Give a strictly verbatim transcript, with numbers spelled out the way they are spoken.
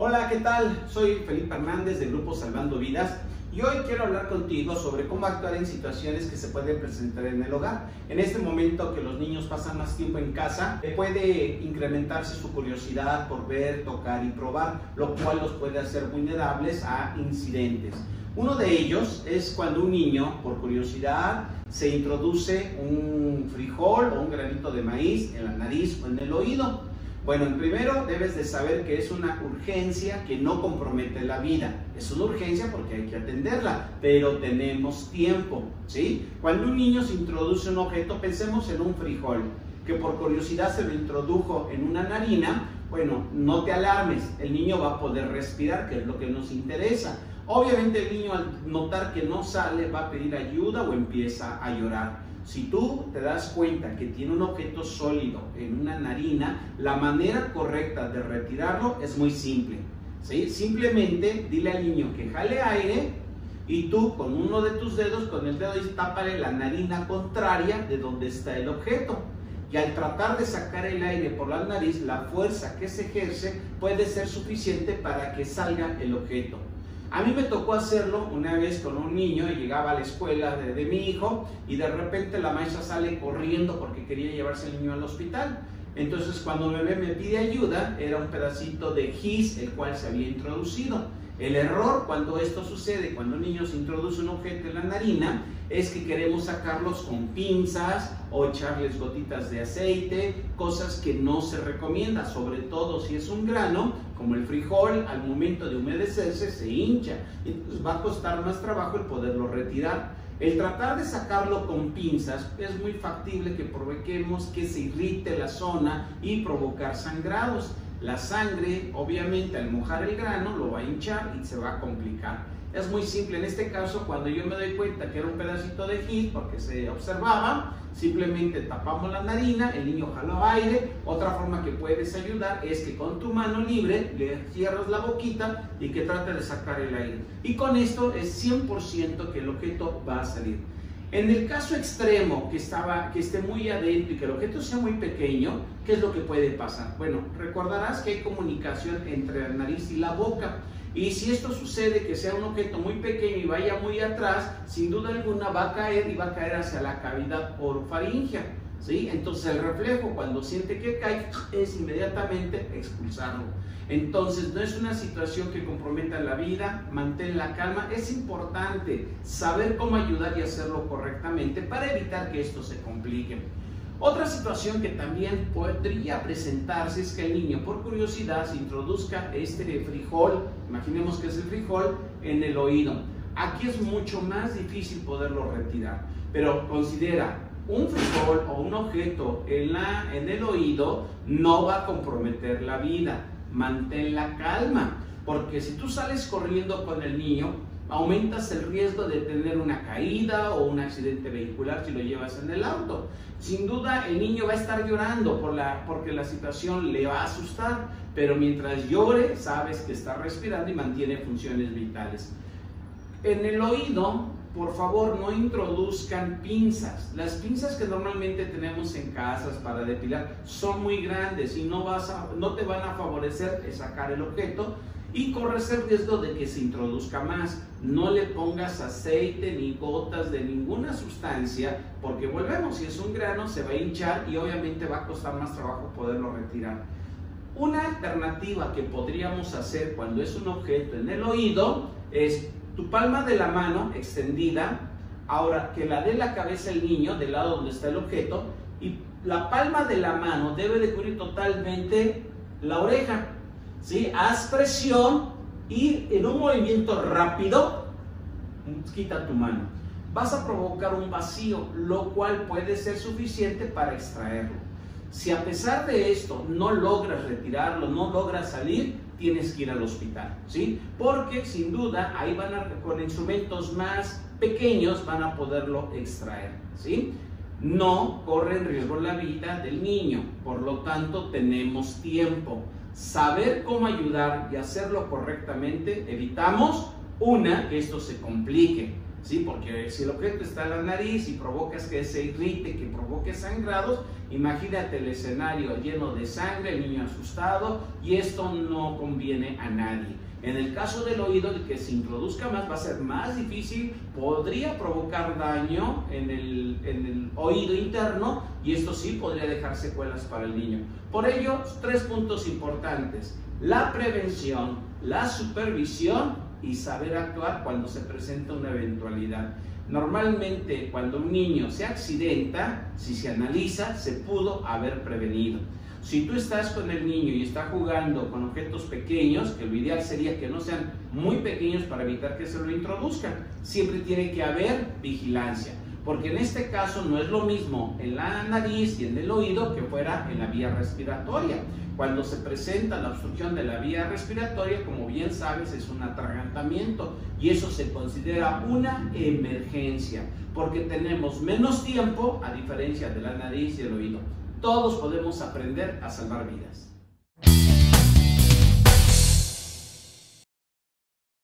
Hola, ¿qué tal? Soy Felipe Hernández del grupo Salvando Vidas y hoy quiero hablar contigo sobre cómo actuar en situaciones que se pueden presentar en el hogar. En este momento que los niños pasan más tiempo en casa, puede incrementarse su curiosidad por ver, tocar y probar, lo cual los puede hacer vulnerables a incidentes. Uno de ellos es cuando un niño, por curiosidad, se introduce un frijol o un granito de maíz en la nariz o en el oído. Bueno, primero debes de saber que es una urgencia que no compromete la vida. Es una urgencia porque hay que atenderla, pero tenemos tiempo, ¿sí? Cuando un niño se introduce un objeto, pensemos en un frijol, que por curiosidad se lo introdujo en una narina. Bueno, no te alarmes, el niño va a poder respirar, que es lo que nos interesa. Obviamente el niño al notar que no sale va a pedir ayuda o empieza a llorar. Si tú te das cuenta que tiene un objeto sólido en una narina, la manera correcta de retirarlo es muy simple, ¿sí? Simplemente dile al niño que jale aire y tú con uno de tus dedos, con el dedo, tápale la narina contraria de donde está el objeto. Y al tratar de sacar el aire por la nariz, la fuerza que se ejerce puede ser suficiente para que salga el objeto. A mí me tocó hacerlo una vez con un niño y llegaba a la escuela de, de mi hijo y de repente la maestra sale corriendo porque quería llevarse al niño al hospital. Entonces cuando me ve me pide ayuda, era un pedacito de gis el cual se había introducido. El error cuando esto sucede, cuando un niño se introduce un objeto en la narina, es que queremos sacarlos con pinzas o echarles gotitas de aceite, cosas que no se recomienda, sobre todo si es un grano, como el frijol, al momento de humedecerse se hincha, entonces va a costar más trabajo el poderlo retirar. El tratar de sacarlo con pinzas es muy factible que provoquemos que se irrite la zona y provocar sangrados. La sangre, obviamente, al mojar el grano, lo va a hinchar y se va a complicar. Es muy simple. En este caso, cuando yo me doy cuenta que era un pedacito de gis, porque se observaba, simplemente tapamos la narina, el niño jaló aire. Otra forma que puedes ayudar es que con tu mano libre le cierras la boquita y que trate de sacar el aire. Y con esto es cien por ciento que el objeto va a salir. En el caso extremo, que, estaba, que esté muy adentro y que el objeto sea muy pequeño, ¿qué es lo que puede pasar? Bueno, recordarás que hay comunicación entre la nariz y la boca. Y si esto sucede, que sea un objeto muy pequeño y vaya muy atrás, sin duda alguna va a caer y va a caer hacia la cavidad orofaringea, ¿sí? Entonces el reflejo, cuando siente que cae, es inmediatamente expulsarlo. Entonces no es una situación que comprometa la vida, mantén la calma. Es importante saber cómo ayudar y hacerlo correctamente para evitar que esto se complique. Otra situación que también podría presentarse es que el niño, por curiosidad, se introduzca este frijol, imaginemos que es el frijol, en el oído. Aquí es mucho más difícil poderlo retirar, pero considera, un frijol o un objeto en, la, en el oído no va a comprometer la vida. Mantén la calma, porque si tú sales corriendo con el niño, aumentas el riesgo de tener una caída o un accidente vehicular si lo llevas en el auto. Sin duda el niño va a estar llorando por la, porque la situación le va a asustar, pero mientras llore sabes que está respirando y mantiene funciones vitales. En el oído, por favor, no introduzcan pinzas. Las pinzas que normalmente tenemos en casas para depilar son muy grandes y no, vas a, no te van a favorecer sacar el objeto y corres el riesgo de que se introduzca más. No le pongas aceite ni gotas de ninguna sustancia, porque volvemos, si es un grano se va a hinchar y obviamente va a costar más trabajo poderlo retirar. Una alternativa que podríamos hacer cuando es un objeto en el oído es tu palma de la mano extendida, ahora que la dé la cabeza el niño del lado donde está el objeto, y la palma de la mano debe de cubrir totalmente la oreja, ¿sí? Haz presión y en un movimiento rápido, quita tu mano. Vas a provocar un vacío, lo cual puede ser suficiente para extraerlo. Si a pesar de esto no logras retirarlo, no logras salir, tienes que ir al hospital, ¿sí? Porque sin duda ahí van a, con instrumentos más pequeños van a poderlo extraer, ¿sí? No corre en riesgo la vida del niño, por lo tanto tenemos tiempo. Saber cómo ayudar y hacerlo correctamente, evitamos, una, que esto se complique, ¿sí? Porque si el objeto está en la nariz y provocas que se irrite, que provoque sangrados, imagínate el escenario lleno de sangre, el niño asustado, y esto no conviene a nadie. En el caso del oído, el que se introduzca más va a ser más difícil, podría provocar daño en el, en el oído interno, y esto sí podría dejar secuelas para el niño. Por ello, tres puntos importantes: la prevención, la supervisión y saber actuar cuando se presenta una eventualidad. Normalmente, cuando un niño se accidenta, si se analiza, se pudo haber prevenido. Si tú estás con el niño y está jugando con objetos pequeños, que lo ideal sería que no sean muy pequeños para evitar que se lo introduzcan, siempre tiene que haber vigilancia, porque en este caso no es lo mismo en la nariz y en el oído que fuera en la vía respiratoria. Cuando se presenta la obstrucción de la vía respiratoria, como bien sabes, es un atragantamiento, y eso se considera una emergencia, porque tenemos menos tiempo a diferencia de la nariz y el oído. Todos podemos aprender a salvar vidas.